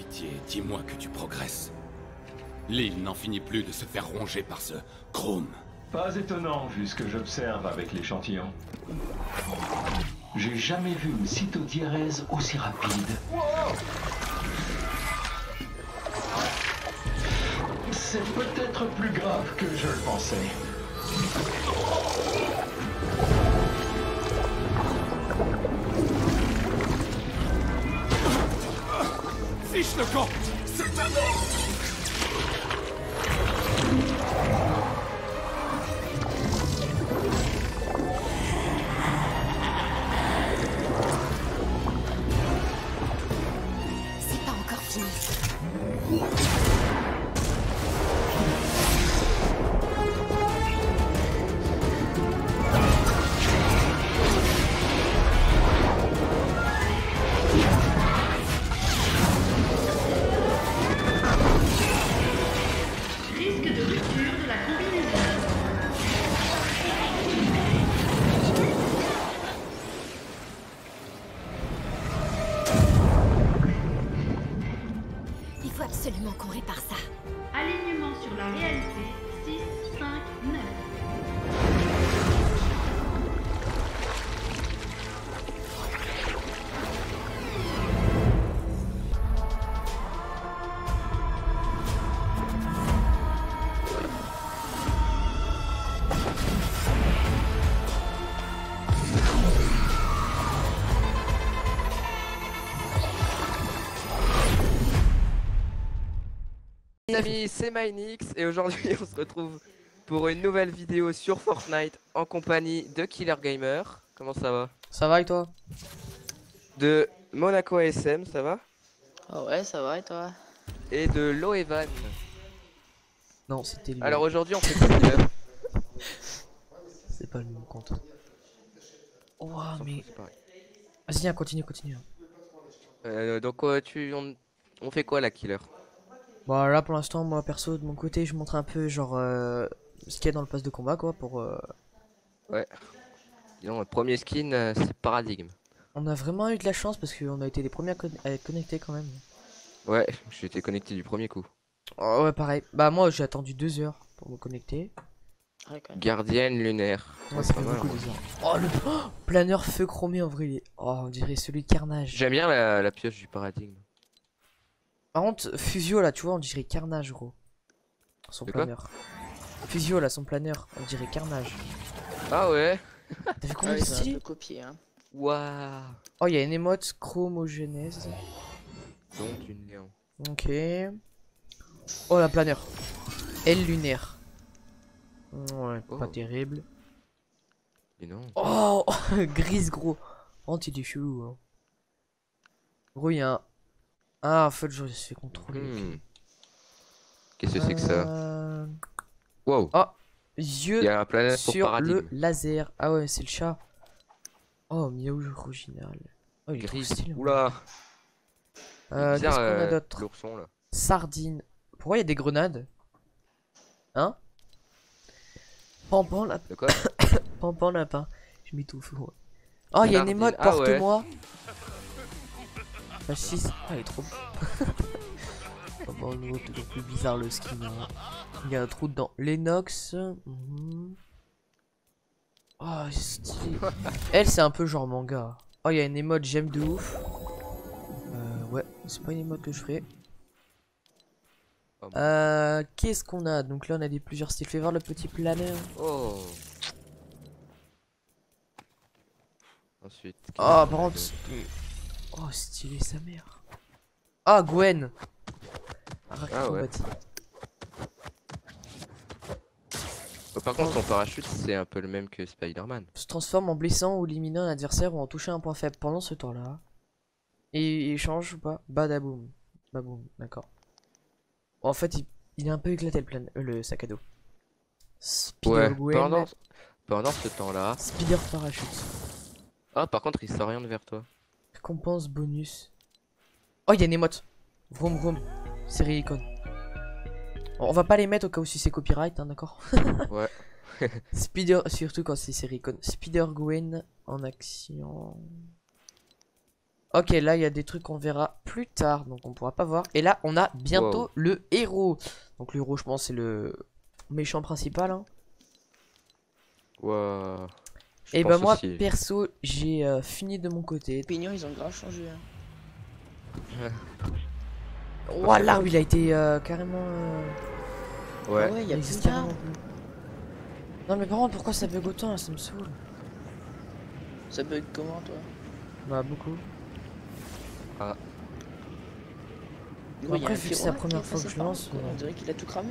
pitié, dis-moi que tu progresses. L'île n'en finit plus de se faire ronger par ce chrome. Pas étonnant vu ce que j'observe avec l'échantillon. J'ai jamais vu une cytodiérèse aussi rapide. C'est peut-être plus grave que je le pensais. Fiche le camp. C'est un ordre. C'est pas encore fini. Il faut absolument qu'on répare ça. Alignement sur la réalité. 6, 5, 9. Amis, c'est Mynix et aujourd'hui on se retrouve pour une nouvelle vidéo sur Fortnite en compagnie de Killer Gamer. Comment ça va? Ça va et toi? De Monaco ASM, ça va? Oh ouais, ça va et toi? Et de Loevan. Non, c'était lui. Alors aujourd'hui on fait quoi Killer? C'est pas le même compte. Oh, S'en mais. fout, c'est pareil. Vas-y, viens, continue. Donc on fait quoi la Killer? Bon, là pour l'instant, moi perso, de mon côté, je montre un peu genre ce qu'il y a dans le pass de combat quoi. Pour. Ouais. Disons, le premier skin c'est Paradigme. On a vraiment eu de la chance parce qu'on a été les premiers à être connectés quand même. Ouais, j'étais connecté du premier coup. Oh, ouais, pareil. Bah, moi j'ai attendu 2 heures pour me connecter. Ouais, quand même. Gardienne lunaire. Ouais, ça pas fait mal, beaucoup hein. 2 heures. Oh, le planeur feu chromé en vrai. Oh, on dirait celui de Carnage. J'aime bien la pioche du Paradigme. Par contre, Fusio là, tu vois, on dirait Carnage gros. Son De quoi? planeur. Fusio là, son planeur, on dirait Carnage. Ah ouais. T'as vu comment Ouais, il est c'est un stylé? peu copié, hein. Waouh. Oh, il y a une émote chromogénèse. Donc une néon. Ok. Oh, la planeur. Aile lunaire. Ouais, Oh. pas terrible. Et non. Oh, grise gros. Oh, il est chelou. Hein. Gros, il y a un. Ah, en fait, je me suis fait contrôler. Hmm. Qu'est-ce que c'est que ça? Euh, Wow. Oh, Il yeux y a un planète pour sur Paradigme. le laser. Ah ouais, c'est le chat. Oh, miaou original. Oh, il est trop Gris. stylé. Oula. Qu'est-ce qu'on a d'autre? L'ourson là. Sardine. Pourquoi il y a des grenades? Hein? Pampan lapin. De quoi? Pampan lapin. Je m'étouffe. Ouais. Oh, il y a une Sardine. émote, Ah ouais. porte-moi. Ah, 6. Ah, il est trop. Oh, bon, nouveau, toujours plus bizarre le skin. Hein. Il y a un trou dedans. Lennox. Oh, stylé. Elle, c'est un peu genre manga. Oh, il y a une émote, j'aime de ouf. Ouais, c'est pas une émote que je ferai. Oh, bon. Qu'est-ce qu'on a? Donc là, on a des plusieurs styles. Fais voir le petit planeur. Oh. Ensuite. Oh, par contre. Oh, stylé sa mère. Ah, Gwen. Ah ouais. Oh, par contre, son parachute, c'est un peu le même que Spider-Man. Se transforme en blessant ou éliminant un adversaire ou en touchant un point faible pendant ce temps-là. Et il change ou pas? Badaboum. Baboum, d'accord. Bon, en fait, il est un peu éclaté le sac à dos. Spider Ouais, Gwen. pendant ce temps-là. Spider parachute. Ah, par contre, il s'oriente vers toi. Récompense bonus. Oh, il y a une émote. Vroom vroom. Série icône. Bon, on va pas les mettre au cas où si c'est copyright, hein, d'accord? Ouais. Spider, surtout quand c'est série icône. Spider Gwen en action. Ok, là il y a des trucs qu'on verra plus tard, donc on pourra pas voir. Et là on a bientôt Wow. le héros. Donc le héros, je pense, c'est le méchant principal. Hein. Wow. Je Et pense bah moi aussi. perso, j'ai fini de mon côté. Les pignons, ils ont grave changé. Hein. Voilà, il a été carrément. Ouais. Ah ouais, il y a il plus existe tard. carrément plus. Non mais par contre, pourquoi ça bug autant là, ça me saoule. Ça bug comment, toi? Bah beaucoup. Gros, il y a Après, un vu que c'est la pyroman qui première est fois que passé je par lance, là, quoi. On dirait qu'il a tout cramé.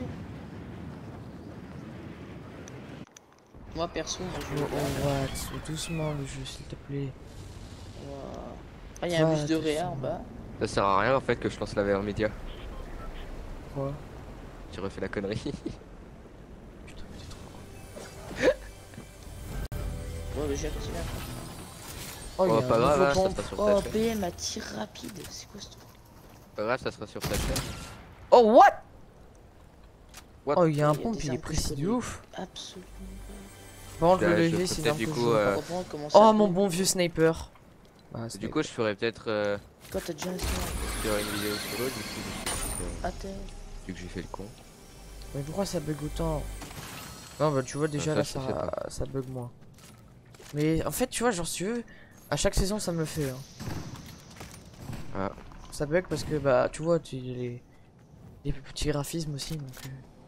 Moi perso, moi je Oh, vais what, doucement le jeu s'il te plaît. Ah, il y a un Ouais, bus de tout réa ça. en bas. Ça sert à rien en fait que je lance la VR média. Quoi? J'ai refait la connerie. Putain, mais t'es trop con. Ouais, mais j'ai continué. Oh, il y Oh, a pas un grave, nouveau hein, ça pompe. sera sur Oh, ta chaîne. PM à tir rapide. C'est quoi ce truc? Pas grave, ça sera sur ta chaîne. Oh, what? What? Oh, il y a un Il y a pompe, des il est armes que je précis de connais. ouf. Absolument. Par contre, le Je levier, ferai c'est un peut-être peu du coup, chaud. Pas euh, comprendre comment ça Oh, fait. mon bon vieux sniper. Ah, Du coup, je ferai peut-être Toi, t'as déjà un sniper. sur une vidéo solo du coup, Ah, t'es. vu que j'ai fait le con. Mais pourquoi ça bug autant? Non, bah tu vois, déjà ça, là, je sais pas. ça bug moins. Mais en fait, tu vois, genre, si tu veux, à chaque saison, ça me le fait. Hein. Ah. Ça bug parce que, bah, tu vois, les petits graphismes aussi. Donc,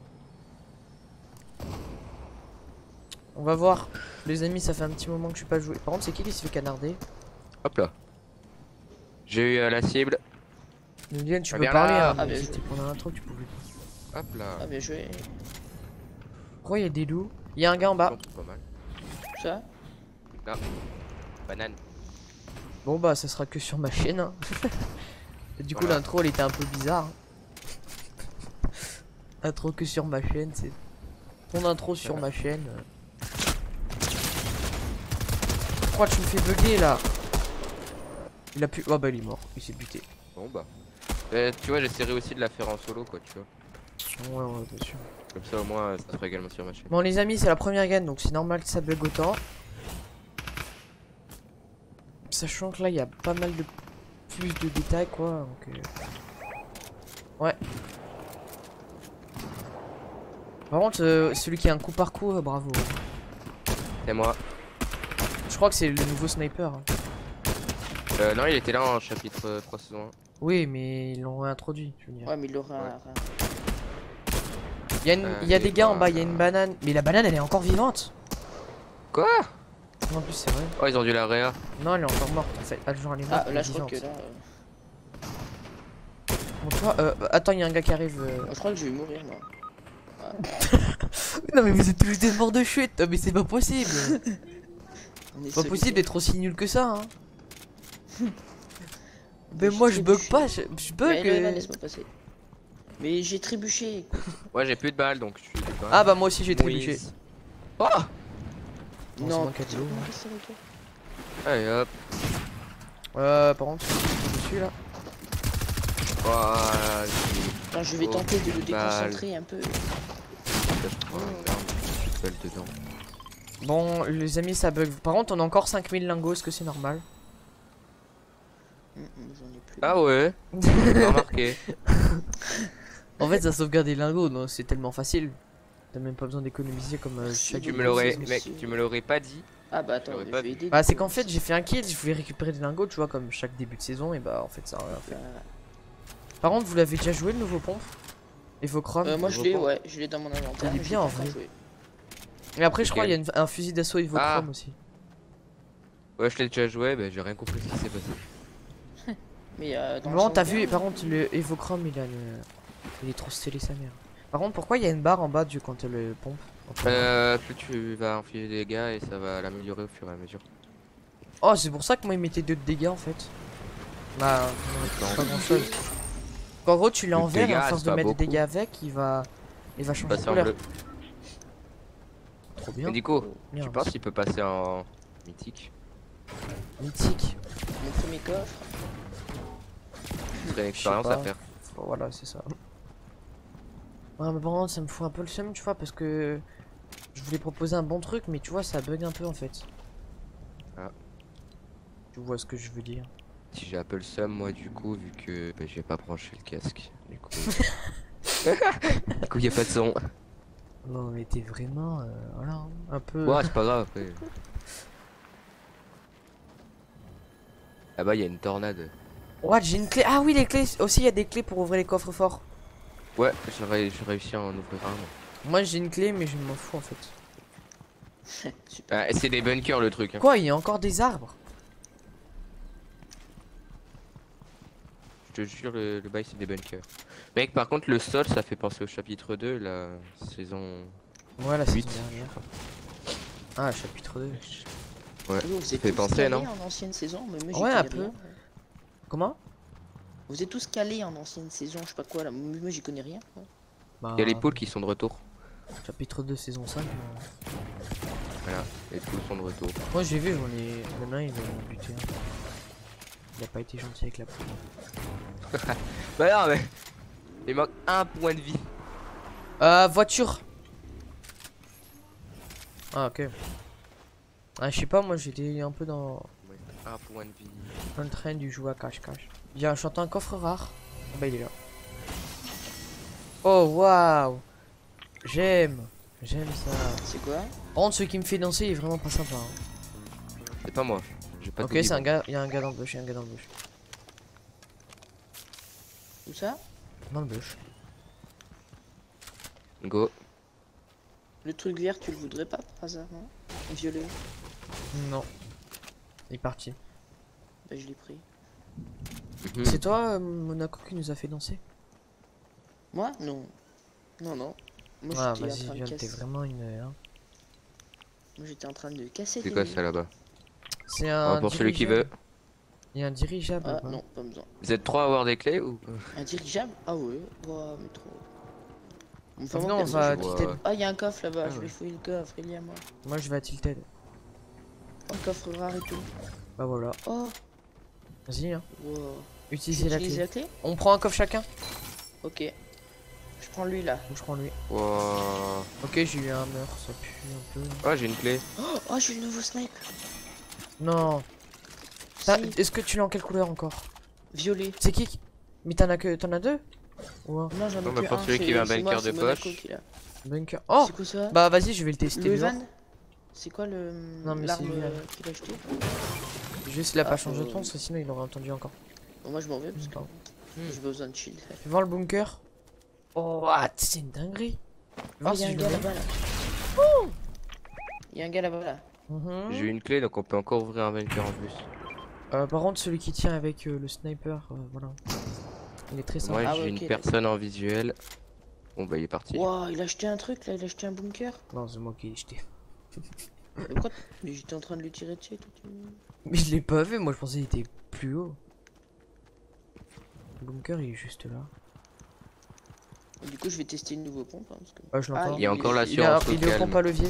on va voir. Les amis, ça fait un petit moment que je suis pas joué. Par contre, c'est qui se fait canarder? Hop là. J'ai eu la cible. Liliane, tu Ah, peux bien parler. là. Hein, Ah, mais bien c'était pendant l'intro que tu pouvais pas. Hop là. Ah, bien joué. Pourquoi il y a des loups? Il y a un gars en bas. Pas mal. Ça? Banane. Bon, bah, ça sera que sur ma chaîne. Hein. Et du coup, Voilà. l'intro, elle était un peu bizarre. Hein. Intro que sur ma chaîne, c'est ton intro sur ma chaîne. Pourquoi tu me fais bugger là? Il a pu. Oh bah il est mort, il s'est buté. Bon bah. Tu vois, j'essaierai aussi de la faire en solo quoi, tu vois. Ouais, bien sûr. Comme ça au moins, ça sera également sur ma chaîne. Bon les amis, c'est la première gagne donc c'est normal que ça bug autant. Sachant que là il y a pas mal de plus de détails quoi. Donc, ouais. Par contre, celui qui a un coup par coup, bravo. C'est moi. Je crois que c'est le nouveau sniper. Hein. Non, il était là en chapitre 3 saison 1. Oui, mais ils l'ont réintroduit, je veux dire. Ouais, mais il aura Ouais. Il y a des gars en bas, il y a voilà. une banane. Mais la banane elle est encore vivante. Quoi? En plus, c'est vrai. Oh, ils ont dû la réa. Non, elle est encore morte en fait. Ah, genre, elle est morte. Ah, elle là, est je crois vivante. que là. Bon, tu vois, attends, il y a un gars qui arrive. Moi, je crois que je vais mourir, moi. Non, mais vous êtes tous des morts de chute. Mais c'est pas possible. On est Pas solidaires. possible d'être aussi nul que ça. Hein. Mais J'ai moi, je bug trébuché. pas. Je bug. Ouais, là, laisse-moi passer. Mais j'ai trébuché. Ouais, j'ai plus de balles donc je suis. Ah, bah, moi aussi, j'ai trébuché. Mouise. Oh! Bon, c'est Non, moi qui ai de putain, l'eau. comment qu'est-ce que c'est, ok. Allez hop. Par contre, je suis dessus là. Voilà. Attends, je vais Oh, tenter de le balle. déconcentrer un peu. Dedans. Bon, les amis, ça bug. Par contre, on a encore 5000 lingots. Est-ce que c'est normal? J'en ai plus. Ah ouais. J'ai pas remarqué. En fait, ça sauvegarde des lingots. Donc, c'est tellement facile. T'as même pas besoin d'économiser comme chaque Tu me l'aurais, c'est mec, aussi. tu me l'aurais pas dit. Ah bah attends, j'aurais je pas vais vu. aider. Bah, c'est qu'en fait, j'ai fait un kill. Je voulais récupérer des lingots, tu vois, comme chaque début de saison. Et bah, en fait, ça a rien fait. Par contre, vous l'avez déjà joué le nouveau pompe? Evochrome? Moi je l'ai, ouais, je l'ai dans mon inventaire. Il est mais bien, j'ai en pas vrai. encore joué. Et après, je crois Nickel. qu'il y a un fusil d'assaut Evochrome Ah. aussi. Ouais, je l'ai déjà joué, mais j'ai rien compris ce qui s'est passé. Mais dans le Non, t'as sauvegarde, vu, par contre, le Evochrome il est trop stylé sa mère. Par contre, pourquoi il y a une barre en bas du quand t'as le pompe? Plus tu vas enfiler des dégâts et ça va l'améliorer au fur et à mesure. Oh, c'est pour ça que moi il mettait 2 de dégâts en fait. Bah, pas grand chose. En gros, tu l'as Le en vert et à dégât, force c'est de pas mettre des beaucoup. dégâts avec, il va changer de Passer en couleur. bleu. Trop bien. Et Nico, tu Merde. penses qu'il peut passer en mythique? Mythique. Mon premier coffre. Ce serait une expérience à pas. faire. Voilà, c'est ça. Ouais, mais par contre, ça me fout un peu le seum, tu vois, parce que je voulais proposer un bon truc, mais tu vois, ça bug un peu en fait. Ah. Tu vois ce que je veux dire. j'ai un peu le seum moi du coup vu que bah, j'ai pas branché le casque. Du coup, y a pas de son. Non mais t'es vraiment voilà hein, un peu. Ouais, c'est pas grave après. Ah bah il y a une tornade. What, j'ai une clé. Ah oui, les clés aussi, il y a des clés pour ouvrir les coffres forts. Ouais, j'ai réussi à en ouvrir un. Moi j'ai une clé mais je m'en fous en fait. Super. Ah, c'est des bunkers le truc. Hein. Quoi, il y a encore des arbres? Je te jure, le bail c'est des bunkers. Mec, par contre, le sol ça fait penser au chapitre 2, la saison. Ouais, la 8. saison dernière. Ah, chapitre 2. Ouais, Vous ça êtes fait tous penser, calés non? en ancienne saison, mais moi j'y Ouais, un connais peu. rien. Comment? Vous êtes tous calés en ancienne saison, je sais pas quoi là, moi j'y connais rien. Quoi. Bah, Il y a les poules qui sont de retour. chapitre 2, saison 5. Voilà, les poules sont de retour. Moi j'ai vu, j'en ai. Le nain il m'a buté. Hein. Il a pas été gentil avec la poule. Bah non, mais. Il manque un point de vie. Voiture. Ah, ok. Ah, je sais pas, moi j'étais un peu dans Ouais, un point de vie. le train du jouer à cache-cache. Viens, j'entends un coffre rare. Ah bah il est là. Oh waouh. J'aime ça. C'est quoi? Par contre, ce qui me fait danser il est vraiment pas sympa. Hein. C'est pas moi. J'ai pas Ok, de c'est un gars, il y a un gars dans le bush, il y a un gars dans le bush. Où ça? Dans le bush. Go. Le truc vert, tu le voudrais pas par hasard, non? Violet. Non. Il est parti. Bah je l'ai pris. Mhm. C'est toi, Monaco, qui nous a fait danser? Moi? Non. Non, non. Moi Ah, j'étais en vas-y, train de viens, t'es casser. vraiment une. Hein. Moi j'étais en train de casser C'est des quoi murs. ça là-bas? C'est un. Pour celui qui dirigeable. veut. Il y a un dirigeable. Ah là-bas. non, pas besoin. Vous êtes 3 à avoir des clés ou? Un dirigeable? Ah ouais, wow, mais trop. Enfin, Venez, moi, on perso, va je- tilter. Ah, il y a un coffre là-bas, Ah je ouais. vais fouiller le coffre, il y a moi. Moi je vais à Tilted. Un coffre rare et tout. Bah voilà. Oh, Vas-y, hein. wow. Utilisez la J'utilise clé. la clé? On prend un coffre chacun? Ok. Je prends lui là. Ou je prends lui. Wow. Ok, j'ai eu un meurtre, ça pue un peu. Oh, j'ai une clé. Oh, j'ai le nouveau snipe. Non. Si. Est-ce que tu l'as en quelle couleur encore? Violet. C'est qui? Mais t'en as deux? Ou un Non, j'en ai Non, que mais pour un. celui qui veut un c'est moi, bunker de c'est Monaco poche. qui l'a. bunker? Oh! C'est quoi ça? Bah vas-y, je vais le tester. Le dehors. Evan? C'est quoi le Non, mais l'arme c'est lui, là. qu'il a acheté? Juste il a Ah, pas changé de ton, faut- parce que sinon il aurait entendu encore. Bon, moi je m'en vais parce que Pardon. j'ai besoin de shield. Fais voir le bunker. Oh, what? C'est une dinguerie. Fais Oh, voir il y a si un je gars le mets. là-bas là. Il y a un gars là-bas là. Mhm. J'ai une clé donc on peut encore ouvrir un bunker en plus. Par contre, celui qui tient avec le sniper, voilà. Il est très sympa. Moi Ah j'ai ouais, une ok, personne en visuel. Bon bah il est parti. Wow, il a acheté un truc là, il a acheté un bunker. Non, c'est moi qui l'ai jeté. Mais pourquoi? Mais j'étais en train de lui tirer dessus. Toi, tu... Mais je l'ai pas vu, moi je pensais qu'il était plus haut. Le bunker il est juste là. Et du coup, je vais tester une nouvelle pompe. Hein, parce que... Ah, je l'entends. Il y a encore Il est l'assurance au il est au calme. pompe à levier.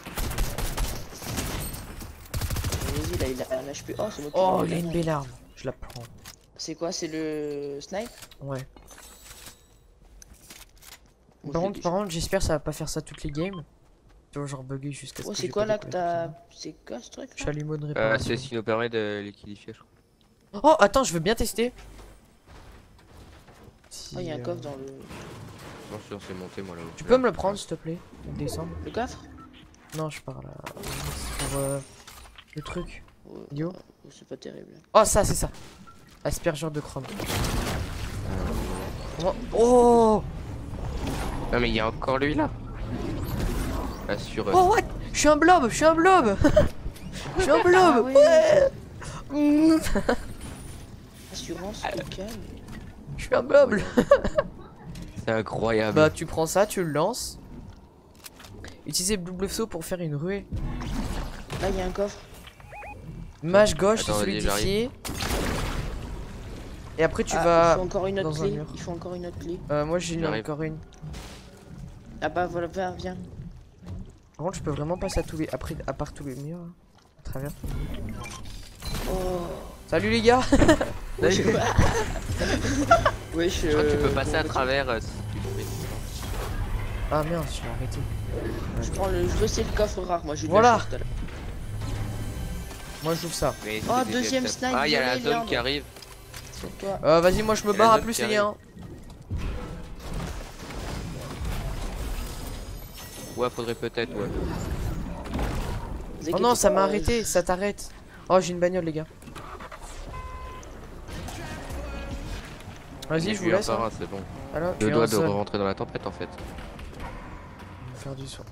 Vas-y, là, il a un HP. Oh, c'est moi qui Oh, l'ai il a mis. une belle arme. Je la prends. C'est quoi? C'est le snipe? Ouais. Moi, Par je l'ai contre, déjà. j'espère que ça va pas faire ça toutes les games. Tu vois, genre bugger jusqu'à ce Oh, que c'est j'ai quoi pas là des que connexions. t'as. C'est quoi ce truc là? Chalumeau de C'est réparation. ce qui nous permet de l'équilifier je crois. Oh, attends, je veux bien tester. Si, Oh, il y a un coffre dans le. Non sûr c'est monté moi là-haut. Tu peux me le prendre s'il te plaît? Descendre. Le coffre? Non, je parle pour le truc. Ouais, Yo. c'est pas terrible. Oh, ça, c'est ça. Aspergeur de chrome. Oh! Non mais il y a encore lui là. Là sur. Oh, what? Je suis un blob, je suis un blob! Je suis un blob! Ah ouais. Ouais! Mm. Assurance, calme. Je suis un blob! C'est incroyable. Bah, tu prends ça, tu le lances. Utilisez le double saut pour faire une ruée. Là, il y a un coffre. Mage gauche, Attends, c'est vas-y, solidifié. Et après, tu Ah, vas. il faut encore une autre dans un clé. mur. Il faut encore une autre clé. Moi, j'ai J'arrive. encore une. Ah bah voilà, viens. Par contre, je peux vraiment passer à tous les. Après, à part tous les murs. Hein. À travers. Oh. Salut les gars! Ouais, je crois que tu peux passer à travers si tu le fais. Ah merde, je l'ai arrêté. Je prends le. Je veux essayer le coffre rare, moi. J'ai eu de Voilà. la chance tout à l'heure. Moi je joue ça. Mais Oh, c'est des deuxième FF. snipe, Ah, il y a la violet, zone Léandre. qui arrive. Sur toi. Vas-y, moi je me Et la barre à zone plus qui les gars. Ouais, faudrait peut-être, ouais. Vous Oh non, inquiétez ça pas, m'a arrêté, ça t'arrête. Oh, j'ai une bagnole, les gars. Vas-y, je vous laisse. Hein. C'est bon. Alors, tu Je es dois en de zone. rentrer dans la tempête en fait. On va faire du son.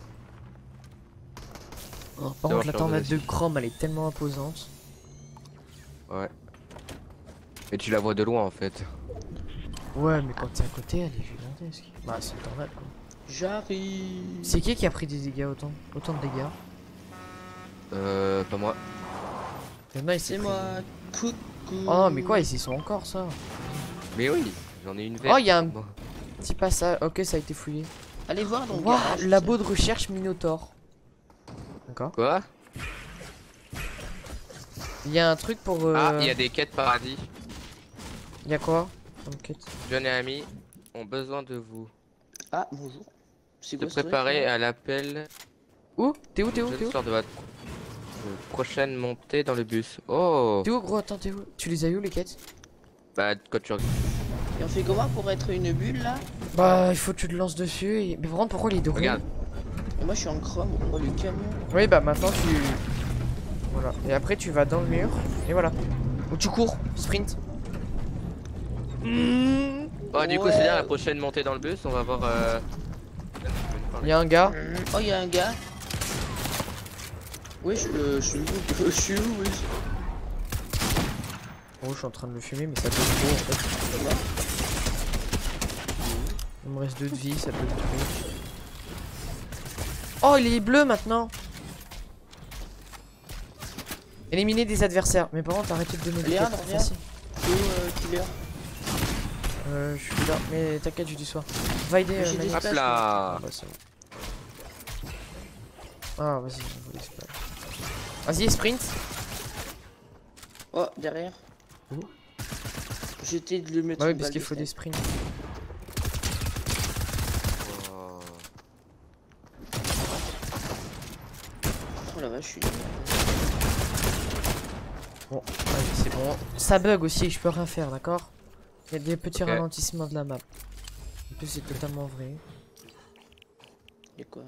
Oh, par bon, contre, je la suis tornade revenu. de Chrome, elle est tellement imposante. Ouais. Et tu la vois de loin en fait. Ouais, mais quand t'es à côté, elle est gigantesque. Bah, c'est une tornade quoi. J'arrive. C'est qui a pris des dégâts autant de dégâts? Pas moi. Il y en a, il s'est C'est pris- moi. Coucou. Oh non, mais quoi, ils y sont encore ça. Mais oui, j'en ai une verte. Oh, il y a un Bon. petit passage. Ok, ça a été fouillé. Allez voir dans le Waouh, garage, labo de recherche Minotaur. D'accord. Quoi? Il y a un truc pour. Ah, il y a des quêtes paradis. Il y a quoi comme quête? John et Amy ont besoin de vous. Ah, bonjour. C'est De quoi ce truc, préparer là à l'appel. Où? T'es où? Jeune sort de votre prochaine montée dans le bus. Oh! T'es où, gros? Attends, t'es où? Tu les as eu les quêtes? Bah, quand tu regardes. Et on fait comment pour être une bulle là? Bah, il faut que tu te lances dessus. Et... Mais vraiment, pourquoi les deux roues? Regarde. Et moi je suis en chrome. Oh, le camion. Oui, bah maintenant tu. Voilà. Et après, tu vas dans le mur. Et voilà. Ou tu cours, sprint. Bah, du coup, Ouais. c'est bien la prochaine montée dans le bus. On va voir. Il y a un gars. Oh, il y a un gars. Oui, je suis où? Je suis où? Oui. Oh, je suis en train de le fumer, mais ça peut trop en fait. Il me reste 2 de vie, ça peut trop. Oh, il est bleu maintenant. Éliminer des adversaires. Mais par contre, arrêtez de donner des Léandre, quêtes reviens. faciles. Killer. Je suis là, mais t'inquiète, j'ai du soin. Va aider. Mais j'ai des Manu. Hop Espace, là! Ah, bah, c'est bon. Ah, vas-y, je vous l'explique. Vas-y, sprint. Oh, derrière. Où? J'étais de le mettre. Bah oui, une parce balle qu'il de faut des snipe. sprints. Oh. Oh la vache, je suis. Bon, allez, c'est bon. Ça bug aussi, je peux rien faire, d'accord? Il y a des petits Ok. ralentissements de la map. En plus, c'est totalement vrai. Il y a quoi?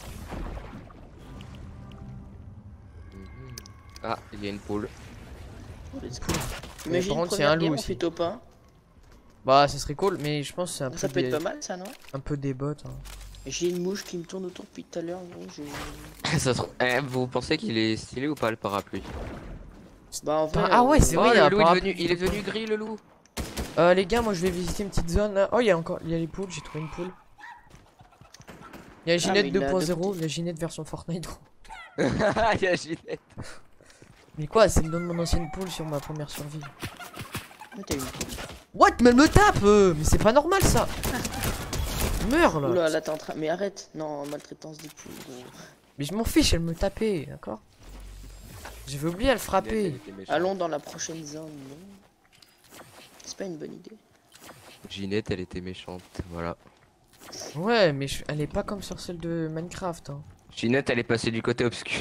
Ah, il y a une poule. Oh, let's go. Mais Imagine par contre, c'est première un loup game, on aussi. fait top 1. Bah, ça serait cool, mais je pense que c'est un peu, Ça peut être des... pas mal ça, non? un peu des bots. Hein. J'ai une mouche qui me tourne autour depuis tout à l'heure, gros. Ça se trouve- vous pensez qu'il est stylé ou pas le parapluie? Bah en vrai. Ah ouais, c'est vrai, il y a un le loup parapluie. il est devenu gris le loup. Les gars, moi je vais visiter une petite zone là. Oh, il y a encore, il y a les poules, j'ai trouvé une poule. Il y a Ginette mais il l'a 2.0, adopté. il y a Ginette version Fortnite. Gros. Il y a Ginette. Mais quoi, c'est le nom de mon ancienne poule sur ma première survie. Ah, t'as une poule. What? Mais elle me tape mais c'est pas normal ça. Meurs là. Oula, là t'es en train. Mais arrête. Non, maltraitance des poules, gros. Mais je m'en fiche, elle me tapait, d'accord? J'avais oublié à le frapper. Allons dans la prochaine zone, non? C'est pas une bonne idée. Ginette, elle était méchante, voilà. Ouais, mais elle est pas comme sur celle de Minecraft. Hein. Ginette, elle est passée du côté obscur.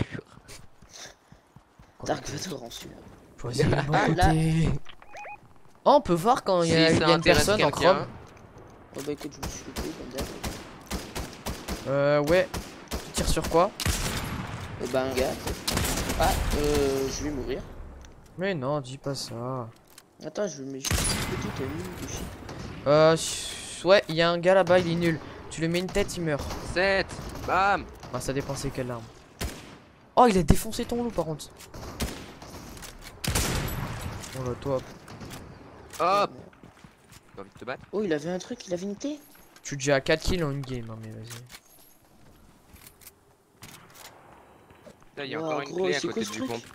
Dark Vador en celui-là. Choisis le bon Ah, là. côté. Oh, on peut voir quand il y a, Si il y ça a une intéresse personne en quelqu'un. chrome. Oh bah écoute, je me suis fait comme d'hab. Ouais. Tu tires sur quoi? Bah un gars. Ah, je vais mourir. Mais non, dis pas ça. Attends, je mets juste une petite mine de shit. Ouais, il y a un gars là-bas, il est nul. Tu lui mets une tête, il meurt. 7. Bam. Bah, ça dépend c'est quelle arme. Oh, il a défoncé ton loup par contre. Oh là, toi. Hop. T'as envie de te battre? Oh, il avait un truc, il avait une thé. Je suis déjà à 4 kills en une game, hein, mais vas-y. Là, il y a Wow, encore une gros, clé à c'est côté quoi ce du truc? pompe.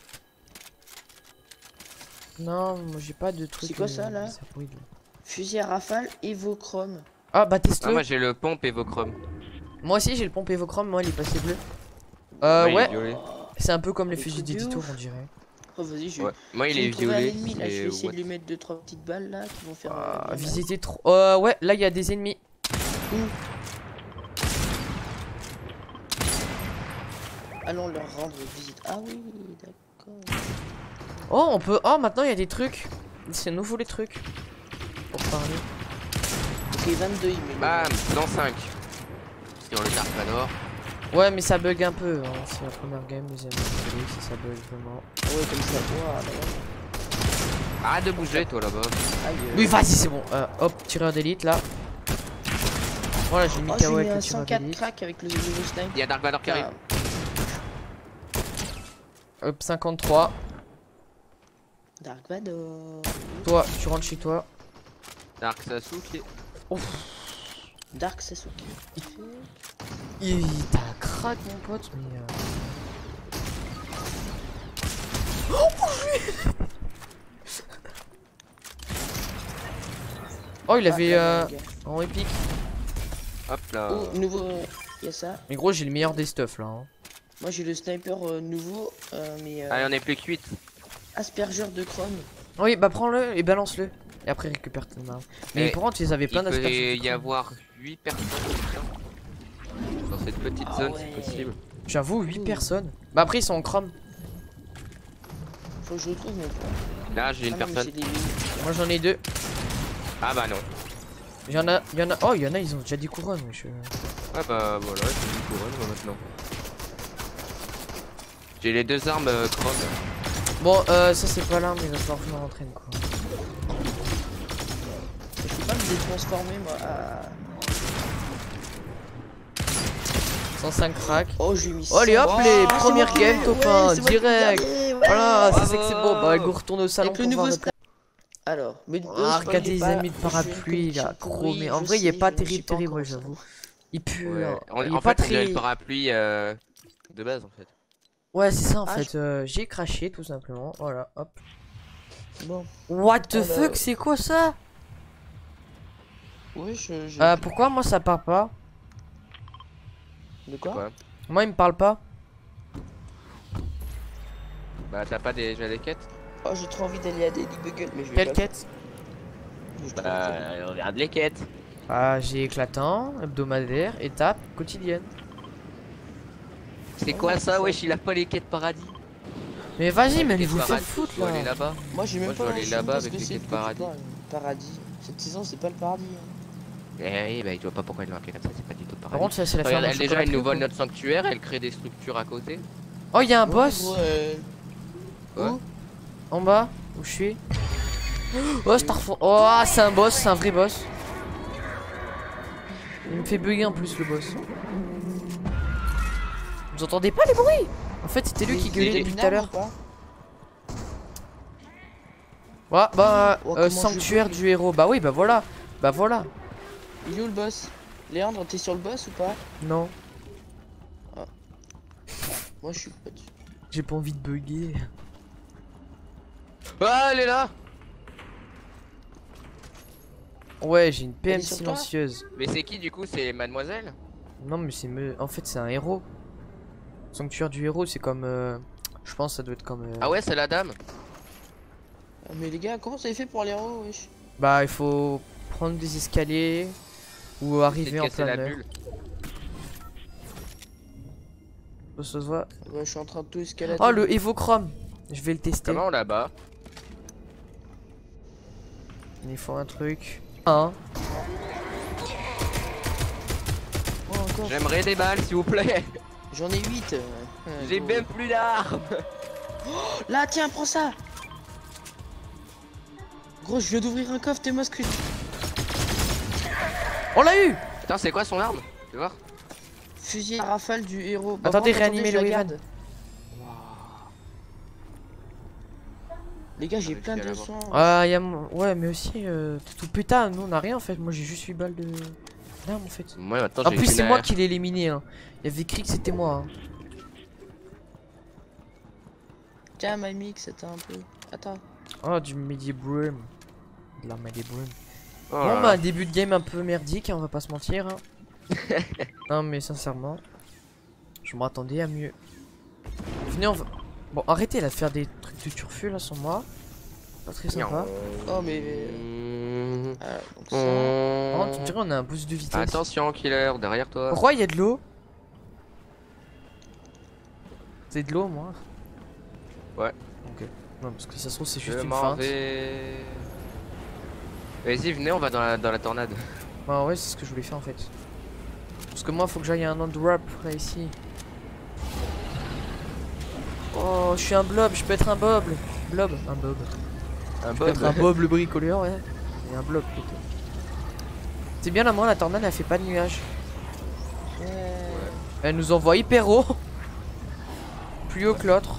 Non, moi j'ai pas de truc. C'est quoi ça, là? brûle. Fusil à rafale, Evochrome. Ah, bah Ah, teste-le. moi j'ai le pompe Evochrome. Moi aussi j'ai le pompe Evochrome, moi il est passé bleu. Moi, il est Ouais, violet. c'est un peu comme les Le fusils truc de d'édito, ouf. on dirait. Oh, vas-y, je Ouais. Moi il je vais est me trouver un violet. ennemi, là, je vais et essayer what- de lui mettre 2-3 petites balles là qui vont faire. Ah, bien mal. visiter trop. Ouais, là il y a des ennemis. Allons leur rendre visite. Ah oui, d'accord. Oh, on peut. Oh, maintenant il y a des trucs. C'est nouveau les trucs. Pour parler. Ok, 22, il met. Bam, dans 5. Sur le Dark Vador. Ouais, mais ça bug un peu. Hein. C'est la première game, deuxième game, si ça bug vraiment. Ouais, comme ça. Ouah, d'ailleurs. Arrête de bouger, toi là-bas. Aïe. Oui, vas-y, c'est bon. Hop, tireur d'élite là. Voilà, j'ai mis Oh, KO j'ai mis avec un le tireur 104 d'élite. crack avec le snipe. Il y a Dark Vador qui arrive. Hop, 53. Dark Vador. Toi, tu rentres chez toi. Dark Sasuke. Dark Sasuke. Il t'a crack, mon pote, mais. Oh, il avait en épique. Hop là. Oh, nouveau. Il y a ça. Mais gros, j'ai le meilleur des stuff là. Hein. Moi j'ai le sniper nouveau, mais Allez, on est plus que 8. aspergeur de chrome. Oui, bah prends-le et balance-le. Et après récupère ton arme. Mais Et par contre, ils avaient plein Il peut d'asperges. y avoir 8 personnes dans cette petite Ah zone, ouais. c'est possible. J'avoue, 8 personnes. Bah après, ils sont en chrome. Faut que je retrouve mon point. Là, j'ai une Ah non, mais personne. j'ai des mines. Moi j'en ai 2. Ah bah non. Il y en a. Oh, il y en a, ils ont déjà des couronnes. Wesh. Ouais bah voilà, j'ai une couronne moi, maintenant. J'ai les 2 armes chrome. Bon, ça c'est pas l'arme, il va falloir que je me rentraîne quoi. Je peux pas me détransformer moi à... 105 crack. Oh j'ai mis Oh, allez hop, ça. les Oh, premières c'est games, moi. top Ouais, 1, c'est moi qui direct. gagne, ouais. Voilà, ça c'est Bravo. que c'est bon. Bah, go retourne au salon Avec le pour voir nouveau le sniper. Alors, mais Ah, regardez les amis de parapluie là, gros, mais en vrai il est pas terrible, ouais, j'avoue. Il pue, Ouais. hein. Il est En pas fait, on dirait très. le parapluie de base en fait. Ouais, c'est ça en Ah, fait, j'ai craché tout simplement, voilà, hop. Bon, What the Ah, bah, fuck, c'est quoi ça? oui je... Pourquoi moi ça part pas? De quoi? Quoi Moi il me parle pas. Bah t'as pas déjà des quêtes? Oh j'ai trop envie d'aller à Daily Bugle mais je vais Quelle pas. quête? J'ai trop Bah envie de- regarde les quêtes. Ah, j'ai éclatant, hebdomadaire, étape, quotidienne. C'est quoi ça wesh, il a pas les quêtes paradis. Mais vas-y, mais allez vous faire Paradis, foutre je dois aller là. là-bas. Moi j'ai même Moi, je pas dois aller je sais même là-bas pas ce avec que les c'est quêtes que tu paradis. parles. Paradis. Cette saison c'est pas le paradis. Hein. Eh oui, bah il voit pas pourquoi il l'a appelé comme ça, c'est pas du tout Par paradis. contre, ça c'est la Regarde, ferme. elle déjà elle nous vole notre sanctuaire, elle crée des structures à côté. Oh, il y a un Ouais, boss gros, Ouais. où en bas où je suis. Oh, Starfall. Oh, c'est un boss, c'est un vrai boss. Il me fait bugger en plus le boss. Vous entendez pas les bruits? En fait, c'était lui qui gueulait Il est depuis tout à minable l'heure. ou pas Ouais, bah, Oh, comment je sanctuaire peux- du héros. Bah oui, bah voilà. Bah voilà. Il est où le boss? Léandre, t'es sur le boss ou pas? Non, Moi je suis pas dessus. j'ai pas envie de bugger. Ah, elle est là. Ouais, j'ai une Elle est PM sur toi silencieuse. Mais c'est qui du coup? C'est mademoiselle? Non, mais c'est en fait, c'est un héros. Sanctuaire du héros, c'est comme je pense que ça doit être comme Ah ouais, c'est la dame. Ah, mais les gars, comment ça fait pour aller en haut wesh? Bah, il faut prendre des escaliers ou C'est arriver de en casser plein la air. bulle. Ça se voit. Ouais, je suis en train de tout escalader. Oh, le Evochrome. Je vais le tester. Comment là-bas? Il faut un truc. Un. Oh, encore. J'aimerais des balles s'il vous plaît. J'en ai 8. J'ai même plus d'armes. Là, tiens, prends ça. Gros, je viens d'ouvrir un coffre, t'es moi ce que On l'a eu. Attends, c'est quoi son arme? Tu vois? Fusil à rafale du héros. Bah, Attendez, bon, réanimer je le la Weaven. garde. Les gars, j'ai Ah, plein je vais de aller soins. Ah, y a ouais, mais aussi t'es tout putain. Nous on a rien en fait. Moi j'ai juste 8 balles de d'armes en fait. Moi maintenant En j'ai plus qu'une c'est moi AR. qui l'ai éliminé. Hein. Il y avait écrit que c'était moi. Hein. Tiens, my mix, c'était un peu. Attends. Oh, du Medibrum. De la Medibrum. Oh Bon là bah là. début de game un peu merdique, hein, on va pas se mentir. Hein. Non mais sincèrement, je m'attendais à mieux. Venez on va... Bon arrêtez là de faire des trucs de turfu là sans moi. Pas très sympa. Oh, mais. Mmh. Ah, donc ça. Oh, tu dirais on a un boost de vitesse. Attention, killer, derrière toi. Pourquoi il y a de l'eau? C'est de l'eau moi. Ouais. Ok. Non, parce que ça se trouve, c'est Je juste une m'en feinte. vais. Vas-y, venez, on va dans la tornade. Bah ouais, c'est ce que je voulais faire en fait. Parce que moi, faut que j'aille à un on-drop là ici. Oh, je suis un blob, je peux être un bob. Blob, un bob. Un Je peux être un bob le bricoleur, ouais. Et un blob plutôt. C'est bien là, moi, la tornade, elle fait pas de nuages. Elle nous envoie hyper haut. Plus haut que l'autre.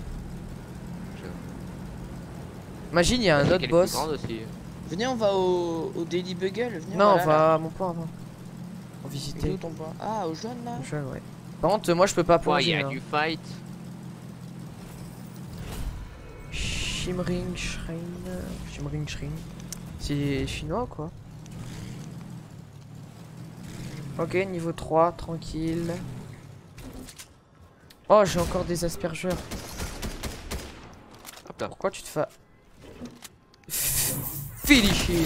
Imagine, il y a un autre boss. Venez, on va au Daily Bugle. Venez, Non, on là, va là. à mon point avant. On Et visiter. où ton point? Ah, au jaune là. Je, ouais. Par contre, moi, je peux pas Ouais, il y plonger. a hein. du fight. Shimmering Shrine. Shimmering Shrine. C'est chinois quoi. Ok, niveau 3, tranquille. Oh, j'ai encore des aspergeurs. Hop là. Pourquoi tu te fais... Finish him.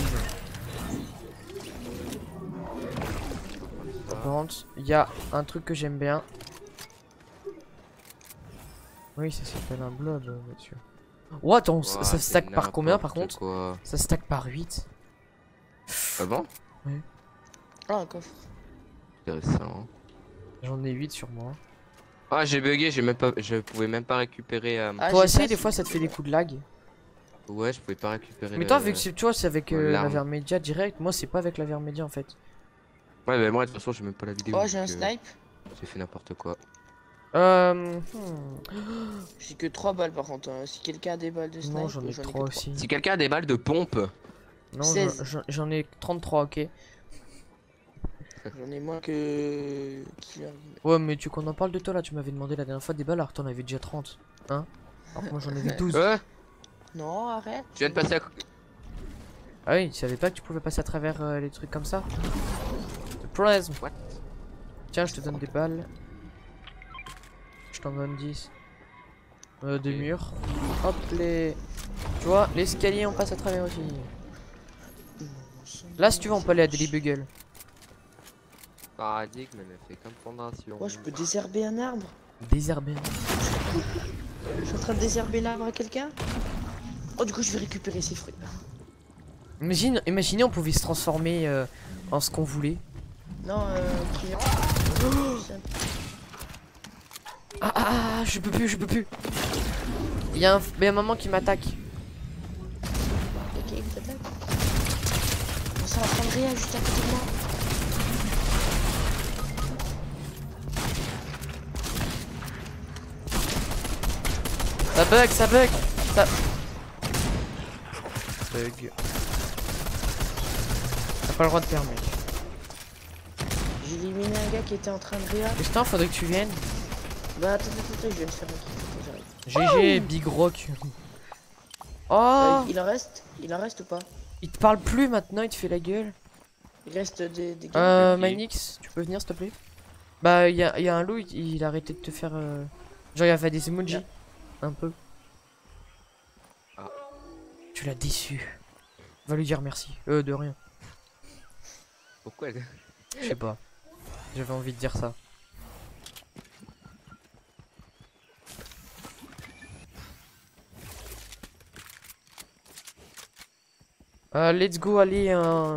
Par contre, il y a un truc que j'aime bien. Oui, ça s'appelle un blob, monsieur. Oh, attends, ça c'est stack par combien par n'importe contre? quoi. Ça stack par 8. Ah bon? Ah, un coffre. Intéressant. J'en ai 8 sur moi. Ah, j'ai bugué, je pouvais même pas récupérer. Ah, Toi j'ai aussi, ça, des c'est- fois, ça te fait des coups de lag. Ouais, je pouvais pas récupérer. Mais toi, vu que tu vois, c'est avec la l'arme. Vermedia direct, moi, c'est pas avec la Vermedia en fait. Ouais, mais moi, de toute façon, j'ai même pas la vidéo. Oh, j'ai un donc, snipe. J'ai fait n'importe quoi. Hmm. J'ai que 3 balles par contre. Hein. Si quelqu'un a des balles de snipe, Non, j'en ai que 3 trois. aussi. Si quelqu'un a des balles de pompe, Non, 16. j'en ai 33, ok. J'en ai moins que. Killer. Ouais, mais tu qu'on en parle de toi là, tu m'avais demandé la dernière fois des balles alors que t'en avais déjà 30. Hein? Alors que moi j'en avais 12. Non, arrête. je viens de passer à. Ah oui, tu savais pas que tu pouvais passer à travers les trucs comme ça? Surprise! What? Tiens, je te donne des balles. Je t'en donne 10. Des murs. Hop, les. Tu vois, l'escalier on passe à travers aussi. Là, si tu veux, on peut aller à Daily Bugle. Paradigme, elle a fait comme fondation. Moi, je peux désherber un arbre. Désherber. Je suis en train de désherber l'arbre à quelqu'un. Oh, du coup, je vais récupérer ses fruits. Imaginez, on pouvait se transformer en ce qu'on voulait. Non, Killer. Ah, je peux plus, je peux plus. Il y a un moment qui m'attaque. Ok, il t'attaque. On s'en va prendre rien juste à côté de moi. Ça bug, ça bug. Ça bug. T'as pas le droit de faire, mec. J'ai éliminé un gars qui était en train de réa. Putain, faudrait que tu viennes. Bah, attends, je viens de faire un kill. J'arrive. GG, Big Rock. Oh, Il en reste ou pas? il te parle plus maintenant, il te fait la gueule. Il reste des gars. Ok. Manix, tu peux venir s'il te plaît? Bah, il y a un loup, il a arrêté de te faire. Genre, il a fait des emojis. Un peu. Ah. Tu l'as déçu. Va lui dire merci. De rien. Pourquoi elle... Je sais pas. J'avais envie de dire ça. Let's go aller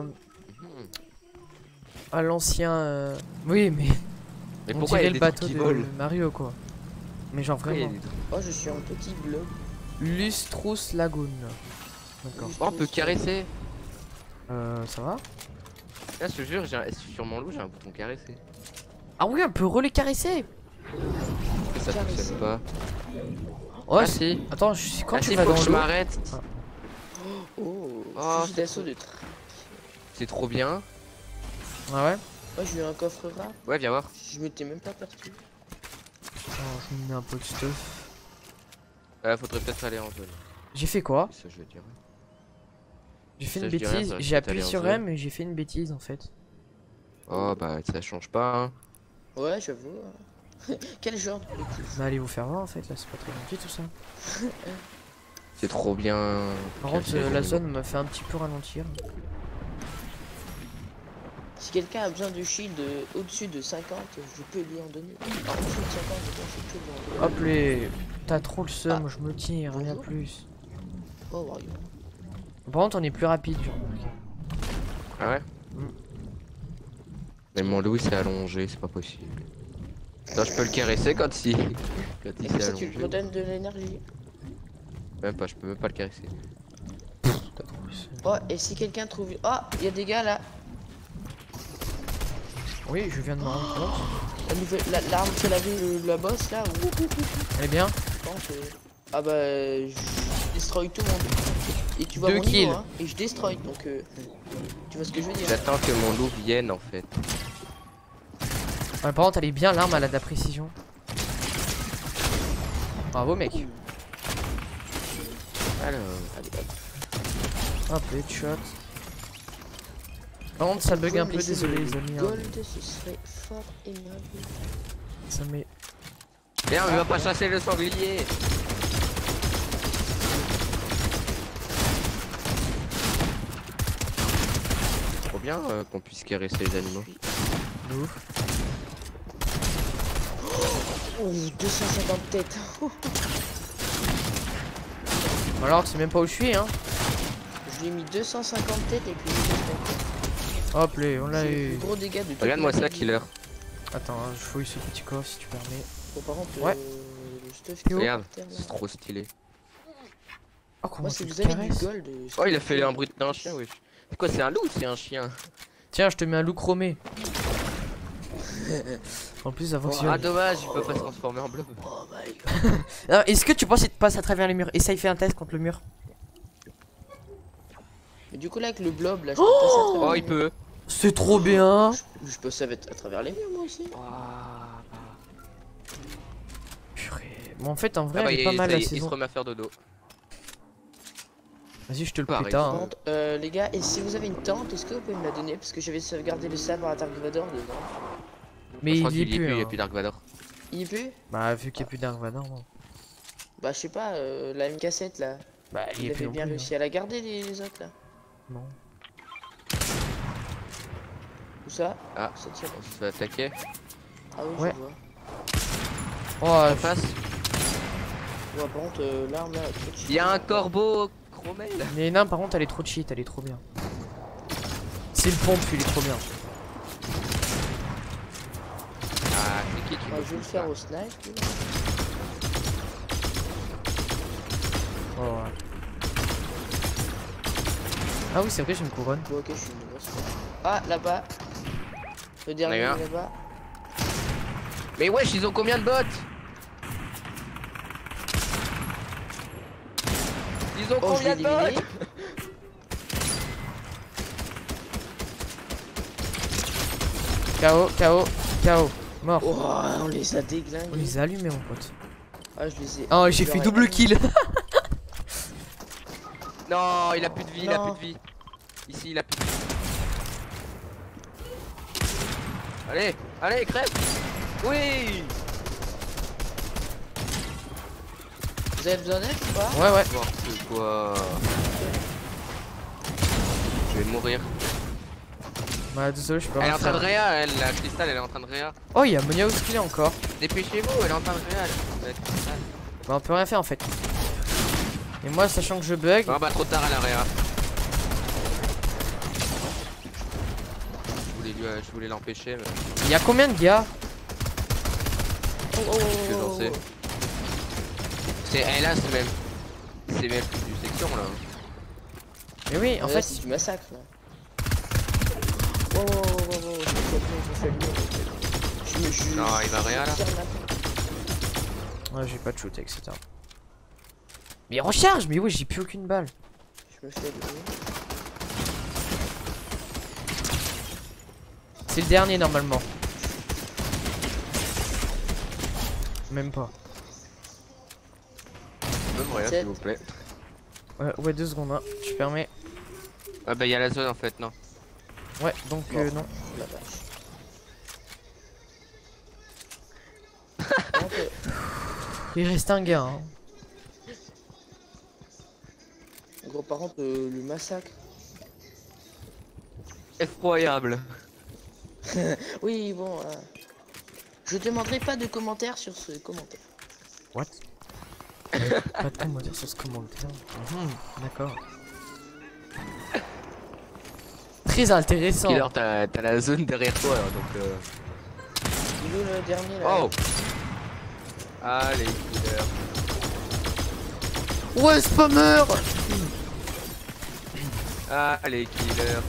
à l'ancien. Oui, mais Mais on pourquoi il y dirait a le des bateau trucs qui de volent? Mario quoi. Mais genre Pourquoi il y a vraiment. des trucs- Oh, je suis un petit blob. Lustrous Lagoon. D'accord. Oh, on peut caresser. Ça va? Là, je te jure, sur mon loup, j'ai un bouton caresser. Ah oui, on peut relais caresser. Et ça Caresser. fonctionne pas. Ouais, Ah, c'est. si. Attends, quand Ah, tu si, vas faut dans que je l'eau. m'arrête. Oh, Oh, fusil d'assaut de train. C'est trop bien. Ah ouais? Moi, j'ai eu un coffre rare. Ouais, viens voir. Je m'étais même pas perdu. Oh, je me mets un peu de stuff. Faudrait peut-être aller en zone. J'ai fait quoi? Ça, je veux dire. J'ai fait Ça, une je dis rien, bêtise. ça, J'ai je vais appuyé t'aller en sur zone. M et j'ai fait une bêtise en fait. Oh, bah, ça change pas, hein. Ouais, j'avoue. Quel genre de bêtise? Mais allez vous faire voir en fait, là c'est pas très gentil tout ça. C'est trop bien. Par contre, Cacher les la animaux. zone m'a fait un petit peu ralentir. Si quelqu'un a besoin de shield au-dessus de 50, je peux lui en donner. En dessous de 50, je peux lui en donner. Hop les. T'as trop le seum, je me tire, rien bonjour. plus. Oh, Wario. Par contre, on est plus rapide, j'ai remarqué. Ah ouais. Mais mon loup s'est allongé, c'est pas possible. Non, je peux le caresser quand il Et s'est ça, tu allongé. lui redonnes de l'énergie. Même pas, je peux même pas le caresser. T'as trop le seum. Oh, et si quelqu'un trouve. Oh, il y a des gars là. Oui, je viens de me rendre compte. L'arme qu'elle avait, la boss là. Elle est bien. Je pense, ah bah, je destroy tout le monde. Et tu vois 2 mon kills. niveau, hein, et je destroy, donc tu vois ce que je veux dire. J'attends que mon loup vienne en fait. Ouais, par contre, elle est bien, l'arme, elle a de la précision. Bravo, mec. Alors, Allez, hop. Hop, headshot. Par contre, ça bug un peu, Laissez désolé le les amis. hein. Gold, ce serait fort aimable. Ça met. viens, on va pas chasser le sanglier. Trop bien qu'on puisse caresser les animaux. De ouf. Oh, 250 têtes. Alors, tu sais même pas où je suis, hein. Je lui ai mis 250 têtes et puis Hop, les, on l'a c'est le eu. plus gros dégât de toute Regarde-moi ma ça, vie. killer. Attends, hein, je fouille ce petit coffre si tu permets. Bon, par contre, Ouais. le stuff Théo. Regarde, par terre, là. c'est trop stylé. Oh, comment Moi, tu si le vous avez du caresses? gold. Oh, il a fait un bruit d'un chien, wesh. C'est quoi, c'est un loup ou c'est un chien? Tiens, je te mets un loup chromé. En plus, ça fonctionne. Ah, dommage, il peut pas se transformer en blob. Oh my god. Alors, est-ce que tu penses qu'il te passe à travers les murs? Essaye, fais un test contre le mur. Mais du coup, là, avec le blob, là, je peux passer à travers Oh, les il murs. peut. C'est trop bien. Je peux passer à travers les murs, moi aussi. Purée. Bon, en fait, en vrai, Ah bah, elle est pas mal ça la y est, il se saison. remet à faire dodo. Vas-y, je te le Pareil. péta. Par Hein. contre, les gars, et si vous avez une tente, est-ce que vous pouvez me la donner? Parce que j'avais sauvegardé le sabre à Dark Vador dedans. Mais Je crois il y est qu'il y plus. il y a hein. plus Dark Vador. Il est plus? Bah, vu qu'il n'y a plus Dark Vador, non. Bah, je sais pas, la MK7 là. Bah, il y Il a plus avait non bien plus. réussi à la garder, les autres là. hein. Non. Où ça? Ah, Ça tire. on se fait attaquer. Ah oui, Ouais. je vois. Oh, On passe. Ouais, par contre, l'arme là, trop cheat. Il y a un corbeau chromé là. mais non, par contre, elle est trop cheat, elle est trop bien. C'est le pompe, il est trop bien. Ah, c'est qui Ouais, je vais le faire au snipe. lui, là. Oh, ouais. Ah oui, c'est vrai, j'ai une couronne. Bon, ok, je suis une grosse. Ah, là-bas. Le dernier Regarde. là-bas. Mais wesh, ils ont combien de bots? Ils ont Oh, je l'ai combien de bots? éliminé. KO, KO, KO. Mort. Oh, on les a On déglingués. les a allumés, mon pote. Ah, je les ai. Oh, j'ai fait double kill. Non, il a plus de vie, il a Non. plus de vie. Ici, il a plus de vie. Allez, allez, crève. Oui. Vous avez besoin d'aide ou pas? Ouais, ouais. N'importe quoi. Je vais mourir. Bah, désolé, je peux Elle est rien en train de faire. réa, elle, la cristal, elle est en train de réa. Oh, il y a Monia qui est encore. Dépêchez-vous, elle est en train de réa, la cristal. Bah, on peut rien faire en fait. Et moi, sachant que je bug. Ah bah trop tard à la réa. Je voulais l'empêcher, mais Il y a combien de gars? Oh, oh, que oh, j'en sais. C'est là, c'est même plus du section là. Mais oui, en Là, fait. c'est du massacre là. Oh, oh, oh, oh, oh, je fais le mur. Je Non, il va réa là. tire maintenant. Ouais, j'ai pas de shoot, etc. Mais recharge. Mais oui, j'ai plus aucune balle. Je me fais le mur. C'est le dernier normalement. Même pas. Même rien, s'il vous plaît. Ouais, 2 secondes, hein. Je permets. Ah bah il y a la zone en fait, non. Ouais, donc non. La vache. Donc, Il reste un gars. Hein. gros, par contre, le massacre. Effroyable. Oui, bon. Je demanderai pas de commentaires sur ce commentaire. What? Pas de commentaire sur ce commentaire. D'accord. Très intéressant. Killer, t'as la zone derrière toi, hein, donc. Il est le dernier là. Oh. Allez, Killer. Ouais, spammer. Allez, Killer.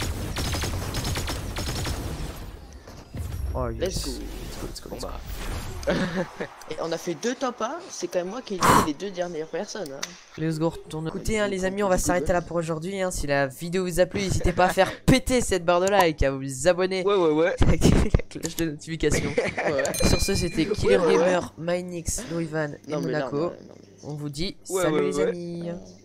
Oh, yes. Let's go. Bon bah. Et on a fait 2 top 1, c'est quand même moi qui ai dit les 2 dernières personnes. Hein. Let's go, retourne. Écoutez, hein, les amis, on va s'arrêter là pour aujourd'hui. Hein. Si la vidéo vous a plu, n'hésitez pas à faire péter cette barre de like, à vous abonner, Ouais. à activer la cloche de notification. Sur ce, c'était Killer Gamer, Mynix, Louis Van et Non, mais là, Monaco. non. On vous dit Ouais, salut ouais, les ouais. amis.